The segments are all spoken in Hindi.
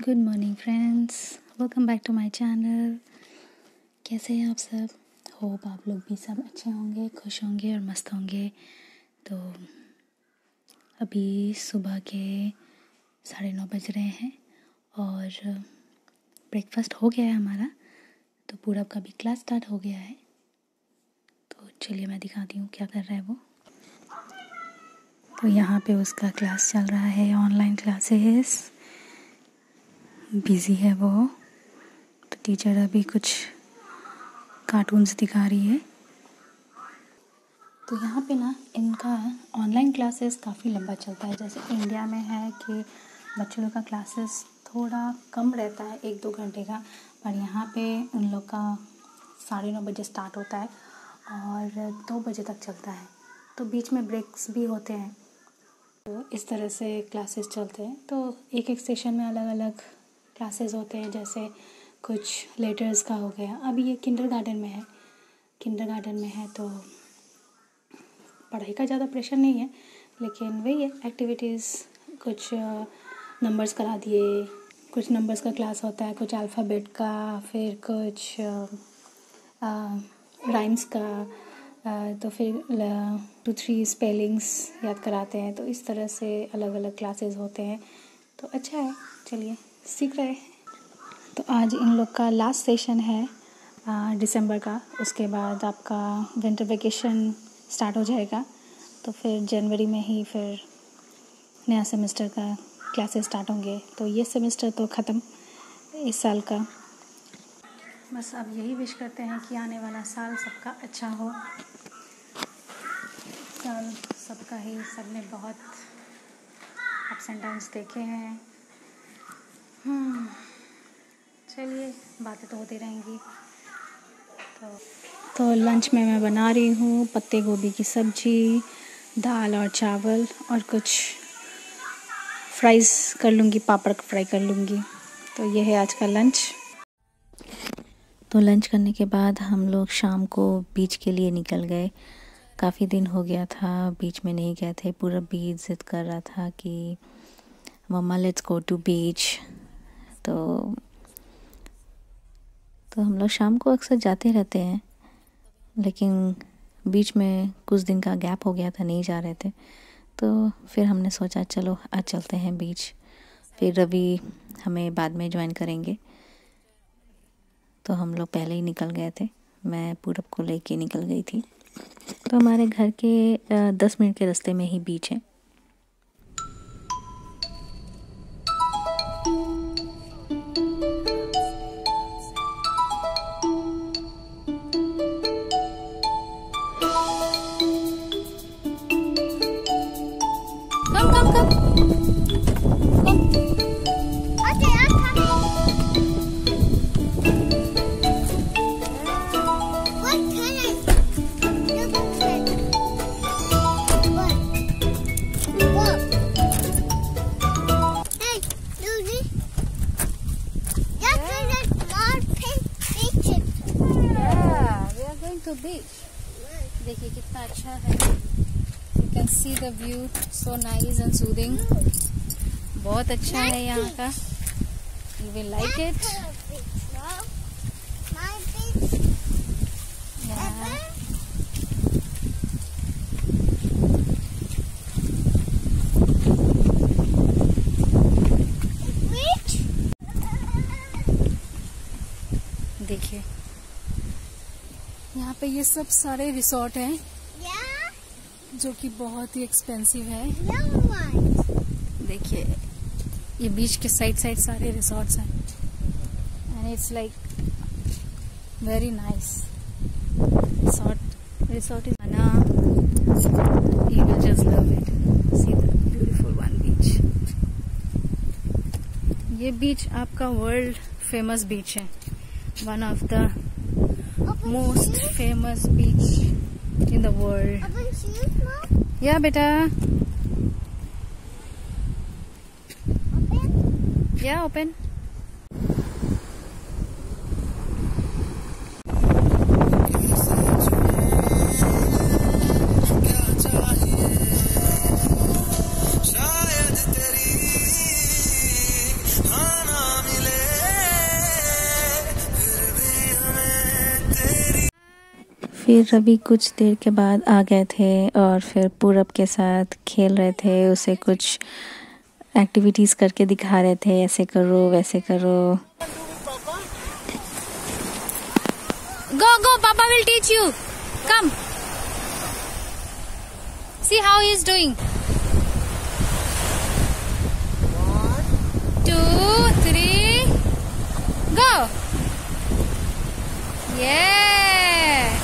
Good morning friends, welcome back to my channel. कैसे हैं आप सब? होप आप लोग भी सब अच्छे होंगे, खुश होंगे और मस्त होंगे। तो अभी सुबह के 9:30 बज रहे हैं और ब्रेकफास्ट हो गया है हमारा। तो पूरब का भी क्लास स्टार्ट हो गया है। तो चलिए मैं दिखाती हूँ क्या कर रहा है वो। तो यहाँ पे उसका क्लास चल रहा है, ऑनलाइन क्लासेस। बिज़ी है वो। तो टीचर अभी कुछ कार्टून्स दिखा रही है। तो यहाँ पे ना इनका ऑनलाइन क्लासेस काफ़ी लंबा चलता है। जैसे इंडिया में है कि बच्चों लोग का क्लासेस थोड़ा कम रहता है, 1-2 घंटे का, पर यहाँ पे उन लोग का 9:30 बजे स्टार्ट होता है और 2 बजे तक चलता है। तो बीच में ब्रेक्स भी होते हैं। तो इस तरह से क्लासेस चलते हैं। तो एक सेशन में अलग अलग क्लासेस होते हैं। जैसे कुछ लेटर्स का हो गया। अभी ये किंडरगार्टन में है तो पढ़ाई का ज़्यादा प्रेशर नहीं है, लेकिन वही है एक्टिविटीज़, कुछ नंबर्स करा दिए, कुछ नंबर्स का क्लास होता है, कुछ अल्फ़ाबेट का, फिर कुछ राइम्स का, तो फिर 2-3 स्पेलिंग्स याद कराते हैं। तो इस तरह से अलग अलग क्लासेस होते हैं। तो अच्छा है, चलिए सीख रहे हैं। तो आज इन लोग का लास्ट सेशन है दिसंबर का। उसके बाद आपका विंटर वेकेशन स्टार्ट हो जाएगा। तो फिर जनवरी में ही फिर नया सेमेस्टर का क्लासेस स्टार्ट होंगे। तो ये सेमेस्टर तो ख़त्म इस साल का। बस अब यही विश करते हैं कि आने वाला साल सबका अच्छा हो। साल सबका ही, सबने बहुत अप्स एंड डाउन्स देखे हैं। चलिए, बातें तो होती रहेंगी। तो लंच में मैं बना रही हूँ पत्ते गोभी की सब्ज़ी, दाल और चावल, और कुछ फ्राइज़ कर लूँगी, पापड़ फ्राई कर लूँगी। तो ये है आज का लंच। तो लंच करने के बाद हम लोग शाम को बीच के लिए निकल गए। काफ़ी दिन हो गया था बीच में नहीं गए थे। पूरा बीच ज़िद कर रहा था कि मम्मा लेट्स गो टू बीच। तो हम लोग शाम को अक्सर जाते रहते हैं, लेकिन बीच में कुछ दिन का गैप हो गया था, नहीं जा रहे थे। तो फिर हमने सोचा चलो आज चलते हैं बीच। फिर रवि हमें बाद में ज्वाइन करेंगे। तो हम लोग पहले ही निकल गए थे। मैं पूरब को लेके निकल गई थी। तो हमारे घर के 10 मिनट के रास्ते में ही बीच है। तो बीच देखिए कितना अच्छा है। You can see the view, so nice and soothing. बहुत अच्छा है यहाँ का। You will like it. देखिए यहाँ पे ये सब सारे रिसोर्ट हैं जो कि बहुत ही एक्सपेंसिव है। देखिए ये बीच के साइड सारे रिसोर्ट्स हैं and it's like very nice. Resort is बना, you will just love it. See the beautiful one beach. ये बीच आपका वर्ल्ड फेमस बीच है, one of the most famous beach in the world. Yeah, beta. Open? Yeah, open. शायद तेरी हाँ ना फिर रवि कुछ देर के बाद आ गए थे और फिर पूरब के साथ खेल रहे थे। उसे कुछ एक्टिविटीज़ करके दिखा रहे थे, ऐसे करो वैसे करो। Go, Papa will teach you. Come. See how he is doing. 1, 2, 3, go. Yeah.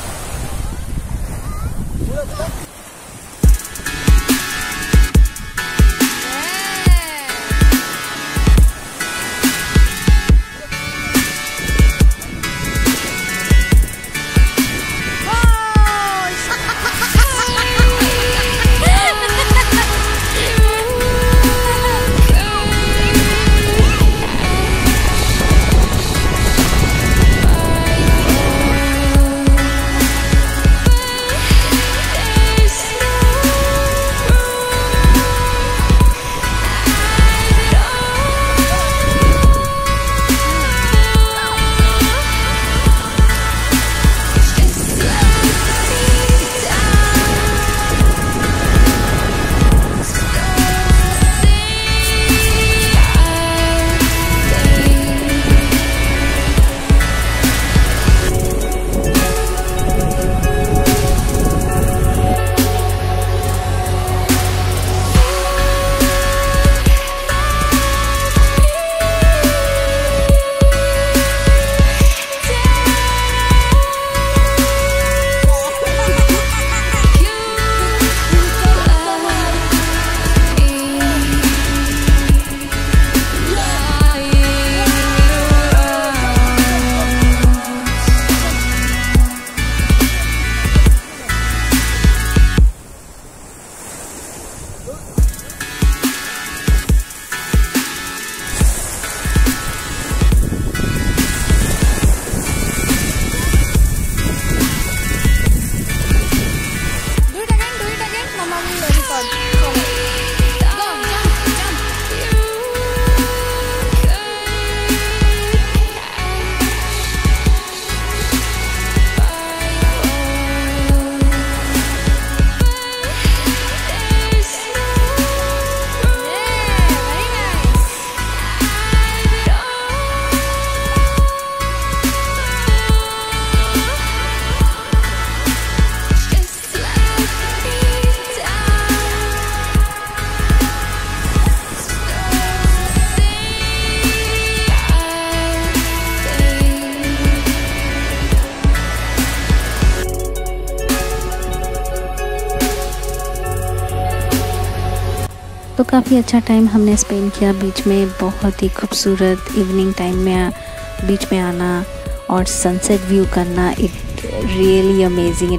तो काफ़ी अच्छा टाइम हमने स्पेंड किया बीच में। बहुत ही खूबसूरत इवनिंग टाइम में बीच में आना और सनसेट व्यू करना, इट रियली अमेजिंग,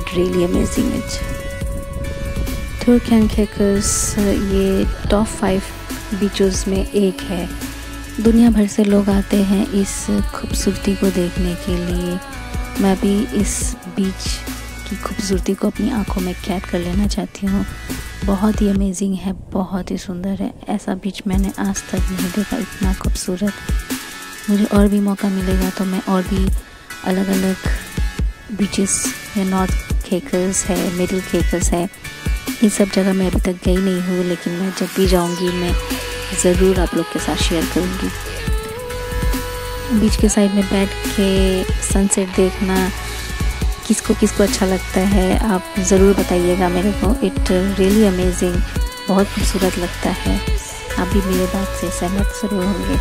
इट तुर्क केकर्स ये टॉप 5 बीचेस में एक है। दुनिया भर से लोग आते हैं इस खूबसूरती को देखने के लिए। मैं भी इस बीच की खूबसूरती को अपनी आंखों में कैद कर लेना चाहती हूँ। बहुत ही अमेजिंग है, बहुत ही सुंदर है। ऐसा बीच मैंने आज तक नहीं देखा, इतना खूबसूरत। मुझे और भी मौका मिलेगा तो मैं और भी अलग अलग बीचेस या नॉर्थ केकर्स है, मिडिल केकर्स है, ये सब जगह मैं अभी तक गई नहीं हूँ, लेकिन मैं जब भी जाऊँगी मैं ज़रूर आप लोग के साथ शेयर करूँगी। बीच के साइड में बैठ के सनसेट देखना किसको किसको अच्छा लगता है, आप ज़रूर बताइएगा मेरे को। इट रियली अमेजिंग, बहुत खूबसूरत लगता है। आप भी मेरे बात से सहमत ज़रूर होंगे।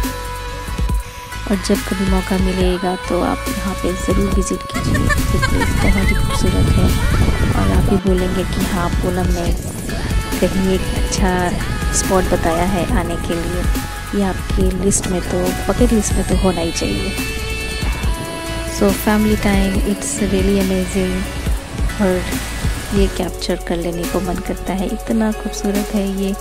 और जब कभी मौका मिलेगा तो आप यहाँ पे ज़रूर विज़िट कीजिए, बहुत ही खूबसूरत है। और आप भी बोलेंगे कि हाँ, पूनम ने कहीं एक अच्छा स्पॉट बताया है आने के लिए। ये आपकी लिस्ट में तो, बकेट लिस्ट में तो होना ही चाहिए। So family time, it's really amazing. और ये कैप्चर कर लेने को मन करता है, इतना खूबसूरत है ये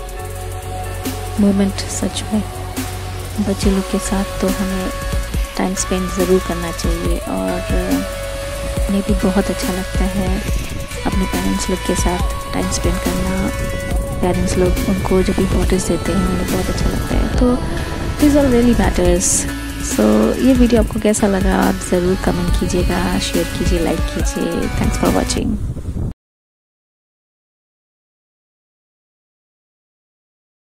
मोमेंट सच में। बच्चे लोग के साथ तो हमें टाइम स्पेंड ज़रूर करना चाहिए। और उन्हें भी बहुत अच्छा लगता है अपने पेरेंट्स लोग के साथ टाइम स्पेंड करना। पेरेंट्स लोग उनको जब भी फोटोज़ देते हैं उन्हें बहुत अच्छा लगता है। तो this all really matters. So ये वीडियो आपको कैसा लगा आप ज़रूर कमेंट कीजिएगा, शेयर कीजिए, लाइक कीजिए। Thanks for watching.